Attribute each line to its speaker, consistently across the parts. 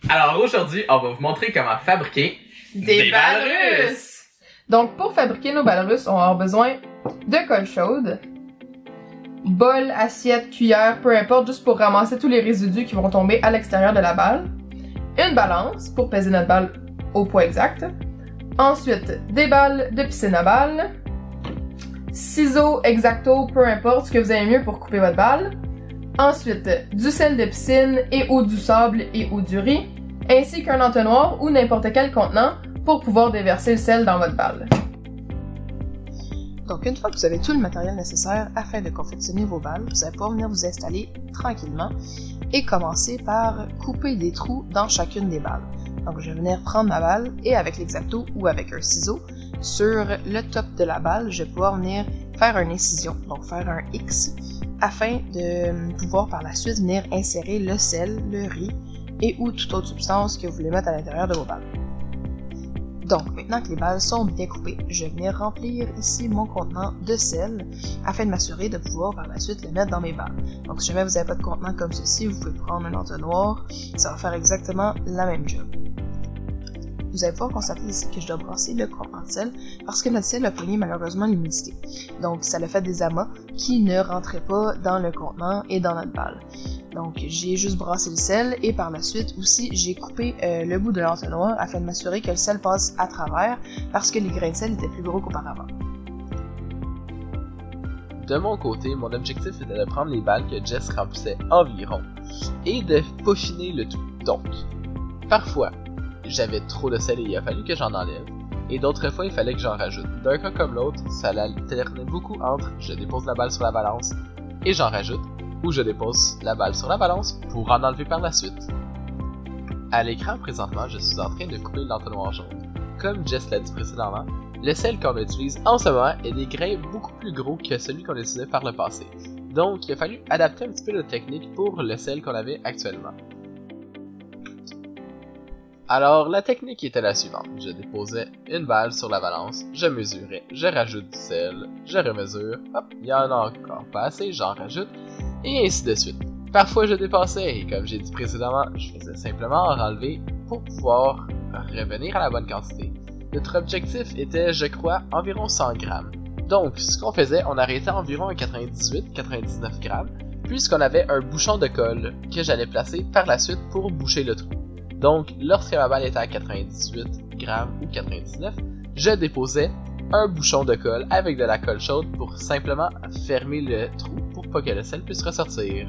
Speaker 1: Alors aujourd'hui, on va vous montrer comment fabriquer
Speaker 2: des balles russes! Donc pour fabriquer nos balles russes, on va avoir besoin de colle chaude, bol, assiette, cuillère, peu importe, juste pour ramasser tous les résidus qui vont tomber à l'extérieur de la balle, une balance pour peser notre balle au poids exact, ensuite des balles de piscine à balles, ciseaux, X-Acto, peu importe ce que vous aimez mieux pour couper votre balle, ensuite du sel de piscine et ou du sable et ou du riz, ainsi qu'un entonnoir ou n'importe quel contenant pour pouvoir déverser le sel dans votre balle. Donc une fois que vous avez tout le matériel nécessaire afin de confectionner vos balles, vous allez pouvoir venir vous installer tranquillement et commencer par couper des trous dans chacune des balles. Donc je vais venir prendre ma balle et avec l'X-Acto ou avec un ciseau, sur le top de la balle, je vais pouvoir venir faire une incision, donc faire un X, afin de pouvoir par la suite venir insérer le sel, le riz et ou toute autre substance que vous voulez mettre à l'intérieur de vos balles. Donc, maintenant que les balles sont bien coupées, je vais venir remplir ici mon contenant de sel afin de m'assurer de pouvoir par la suite le mettre dans mes balles. Donc, si jamais vous n'avez pas de contenant comme ceci, vous pouvez prendre un entonnoir, ça va faire exactement la même job. Vous allez pouvoir constater ici que je dois brasser le contenant de sel parce que notre sel a pogné malheureusement l'humidité. Donc, ça a fait des amas qui ne rentraient pas dans le contenant et dans notre balle. Donc, j'ai juste brassé le sel et par la suite aussi, j'ai coupé le bout de l'entonnoir afin de m'assurer que le sel passe à travers parce que les grains de sel étaient plus gros qu'auparavant.
Speaker 3: De mon côté, mon objectif était de prendre les balles que Jess remplissait environ et de peaufiner le tout. Donc, parfois, j'avais trop de sel et il a fallu que j'en enlève, et d'autres fois il fallait que j'en rajoute. D'un cas comme l'autre, ça alternait beaucoup entre je dépose la balle sur la balance et j'en rajoute, ou je dépose la balle sur la balance pour en enlever par la suite. À l'écran présentement, je suis en train de couper l'entonnoir jaune. Comme Jess l'a dit précédemment, le sel qu'on utilise en ce moment est des grains beaucoup plus gros que celui qu'on utilisait par le passé. Donc il a fallu adapter un petit peu de technique pour le sel qu'on avait actuellement. Alors, la technique était la suivante. Je déposais une balle sur la balance, je mesurais, je rajoute du sel, je remesure, hop, il y en a encore pas assez, j'en rajoute, et ainsi de suite. Parfois je dépassais, et comme j'ai dit précédemment, je faisais simplement en enlever pour pouvoir revenir à la bonne quantité. Notre objectif était, je crois, environ 100 grammes. Donc, ce qu'on faisait, on arrêtait environ à 98-99 grammes, puisqu'on avait un bouchon de colle que j'allais placer par la suite pour boucher le trou. Donc, lorsque ma balle était à 98 grammes ou 99, je déposais un bouchon de colle avec de la colle chaude pour simplement fermer le trou pour pas que le sel puisse ressortir.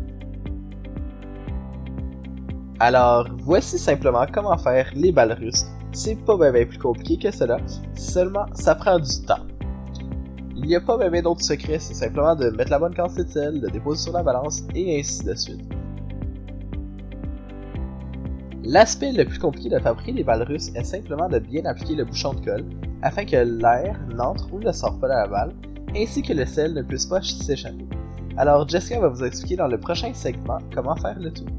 Speaker 3: Alors, voici simplement comment faire les balles russes. C'est pas bien plus compliqué que cela, seulement ça prend du temps. Il n'y a pas bien d'autres secrets, c'est simplement de mettre la bonne quantité de sel, de déposer sur la balance et ainsi de suite. L'aspect le plus compliqué de fabriquer des balles russes est simplement de bien appliquer le bouchon de colle afin que l'air n'entre ou ne sorte pas de la balle, ainsi que le sel ne puisse pas s'échapper. Alors Jessica va vous expliquer dans le prochain segment comment faire le tout.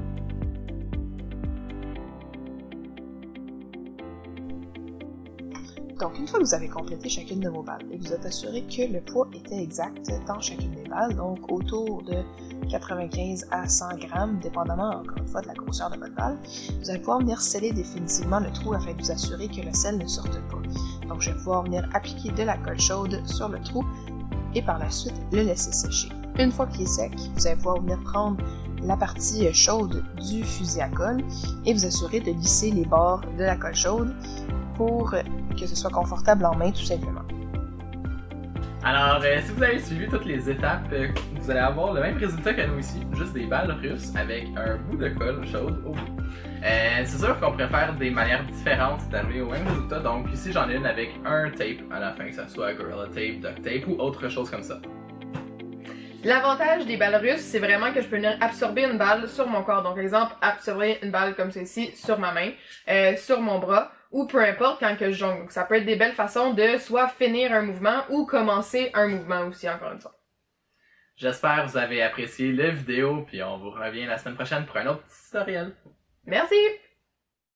Speaker 2: Donc une fois que vous avez complété chacune de vos balles et que vous êtes assuré que le poids était exact dans chacune des balles, donc autour de 95 à 100 grammes, dépendamment encore une fois de la grosseur de votre balle, vous allez pouvoir venir sceller définitivement le trou afin de vous assurer que le sel ne sorte pas. Donc je vais pouvoir venir appliquer de la colle chaude sur le trou et par la suite le laisser sécher. Une fois qu'il est sec, vous allez pouvoir venir prendre la partie chaude du fusil à colle et vous assurer de lisser les bords de la colle chaude pour que ce soit confortable en main tout simplement.
Speaker 1: Alors, si vous avez suivi toutes les étapes, vous allez avoir le même résultat que nous ici, juste des balles russes avec un bout de colle chaude au bout. C'est sûr qu'on préfère des manières différentes d'arriver au même résultat, donc ici j'en ai une avec un tape à la fin, que ce soit Gorilla Tape, Duct Tape ou autre chose comme ça.
Speaker 2: L'avantage des balles russes, c'est vraiment que je peux venir absorber une balle sur mon corps. Donc, exemple, absorber une balle comme celle-ci sur ma main, sur mon bras, ou peu importe quand que je jongle. Donc, ça peut être des belles façons de soit finir un mouvement ou commencer un mouvement aussi, encore une fois.
Speaker 1: J'espère que vous avez apprécié la vidéo, puis on vous revient la semaine prochaine pour un autre petit tutoriel.
Speaker 2: Merci!